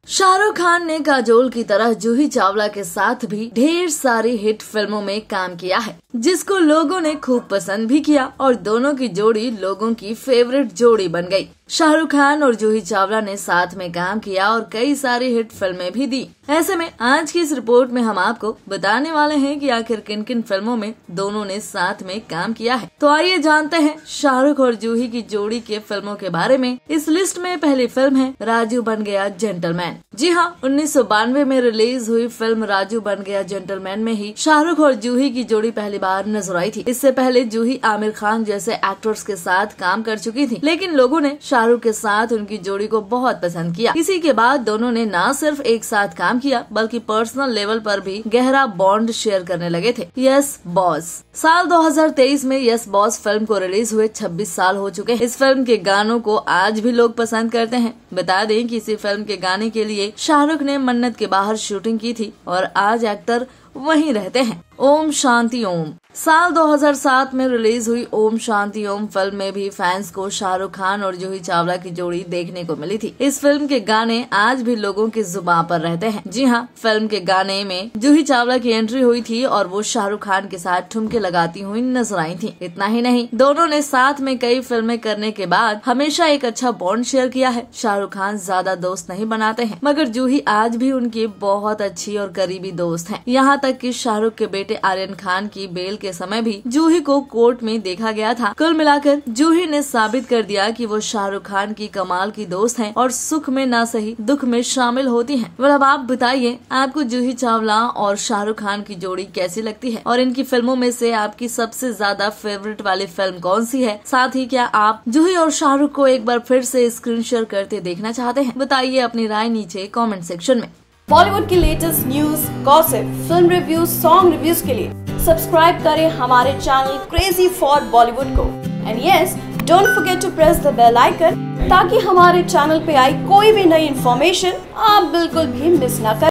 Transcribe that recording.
शाहरुख खान ने काजोल की तरह जूही चावला के साथ भी ढेर सारी हिट फिल्मों में काम किया है, जिसको लोगों ने खूब पसंद भी किया और दोनों की जोड़ी लोगों की फेवरेट जोड़ी बन गई। शाहरुख खान और जूही चावला ने साथ में काम किया और कई सारी हिट फिल्में भी दी। ऐसे में आज की इस रिपोर्ट में हम आपको बताने वाले हैं कि आखिर किन किन फिल्मों में दोनों ने साथ में काम किया है। तो आइए जानते हैं शाहरुख और जूही की जोड़ी के फिल्मों के बारे में। इस लिस्ट में पहली फिल्म है राजू बन गया जेंटलमैन। जी हाँ, 1992 में रिलीज हुई फिल्म राजू बन गया जेंटलमैन में ही शाहरुख और जूही की जोड़ी पहली बार नजर आई थी। इससे पहले जूही आमिर खान जैसे एक्टर्स के साथ काम कर चुकी थी, लेकिन लोगों ने शाहरुख के साथ उनकी जोड़ी को बहुत पसंद किया। इसी के बाद दोनों ने न सिर्फ एक साथ काम किया बल्कि पर्सनल लेवल पर भी गहरा बॉन्ड शेयर करने लगे थे। Yes boss. साल 2023 में यस बॉस फिल्म को रिलीज हुए 26 साल हो चुके हैं। इस फिल्म के गानों को आज भी लोग पसंद करते हैं। बता दें कि इसी फिल्म के गाने के लिए शाहरुख ने मन्नत के बाहर शूटिंग की थी और आज एक्टर वहीं रहते हैं। ओम शांति ओम। साल 2007 में रिलीज हुई ओम शांति ओम फिल्म में भी फैंस को शाहरुख खान और जूही चावला की जोड़ी देखने को मिली थी। इस फिल्म के गाने आज भी लोगों की जुबान पर रहते हैं। जी हाँ, फिल्म के गाने में जूही चावला की एंट्री हुई थी और वो शाहरुख खान के साथ ठुमके लगाती हुई नजर आई थी। इतना ही नहीं, दोनों ने साथ में कई फिल्में करने के बाद हमेशा एक अच्छा बॉन्ड शेयर किया है। शाहरुख खान ज्यादा दोस्त नहीं बनाते हैं, मगर जूही आज भी उनकी बहुत अच्छी और करीबी दोस्त है। यहाँ तक कि शाहरुख के बेटे आर्यन खान की बेल के समय भी जूही को कोर्ट में देखा गया था। कुल मिलाकर जूही ने साबित कर दिया कि वो शाहरुख खान की कमाल की दोस्त हैं और सुख में ना सही दुख में शामिल होती हैं। well, अब आप बताइए, आपको जूही चावला और शाहरुख खान की जोड़ी कैसी लगती है और इनकी फिल्मों में से आपकी सबसे ज्यादा फेवरेट वाली फिल्म कौन सी है? साथ ही क्या आप जूही और शाहरुख को एक बार फिर से स्क्रीन शेयर करते देखना चाहते हैं? बताइए अपनी राय नीचे कमेंट सेक्शन में। बॉलीवुड की latest news, gossip, film reviews, song reviews के लिए सब्सक्राइब करें हमारे चैनल क्रेजी फॉर बॉलीवुड को। And yes, don't forget to press the bell icon ताकि हमारे चैनल पे आई कोई भी नई इन्फॉर्मेशन आप बिल्कुल भी मिस ना करें।